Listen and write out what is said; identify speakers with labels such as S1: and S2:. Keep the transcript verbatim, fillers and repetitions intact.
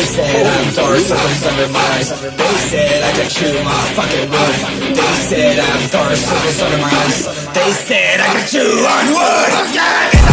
S1: said I'm dark circles under my eyes. They said I could chew my fucking wood. They said I'm dark circles under my eyes. They said I could chew on wood. Yeah.